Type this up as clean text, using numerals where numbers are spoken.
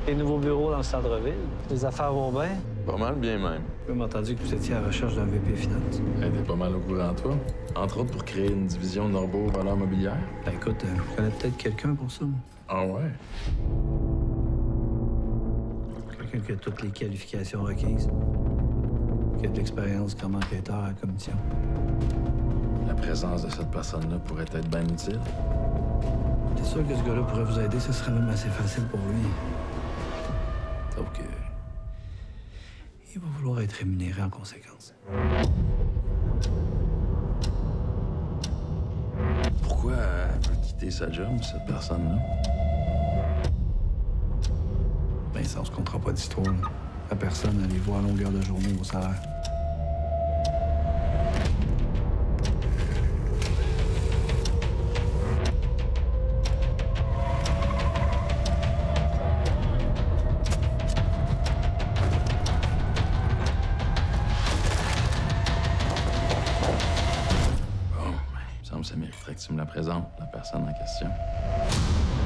Les nouveaux bureaux dans le centre-ville. Les affaires vont bien. Pas mal bien même. J'ai même entendu que vous étiez à la recherche d'un VP Finance. T'es pas mal au courant, toi. Entre autres pour créer une division Norbeau valeurs mobilières. Ben, écoute, je connais peut-être quelqu'un pour ça. Ah ouais? Quelqu'un qui a toutes les qualifications requises. Qui a de l'expérience comme enquêteur à la commission. La présence de cette personne-là pourrait être bien utile. T'es sûr que ce gars-là pourrait vous aider? Ce serait même assez facile pour lui. Sauf que... il va vouloir être rémunéré en conséquence. Pourquoi elle peut quitter sa job, cette personne-là? Ben, ça, on se comptera pas d'histoire, là. La personne, elle les voit à longueur de journée au salaire. Bon, il me semble que ça mériterait que tu me la présentes, la personne en question.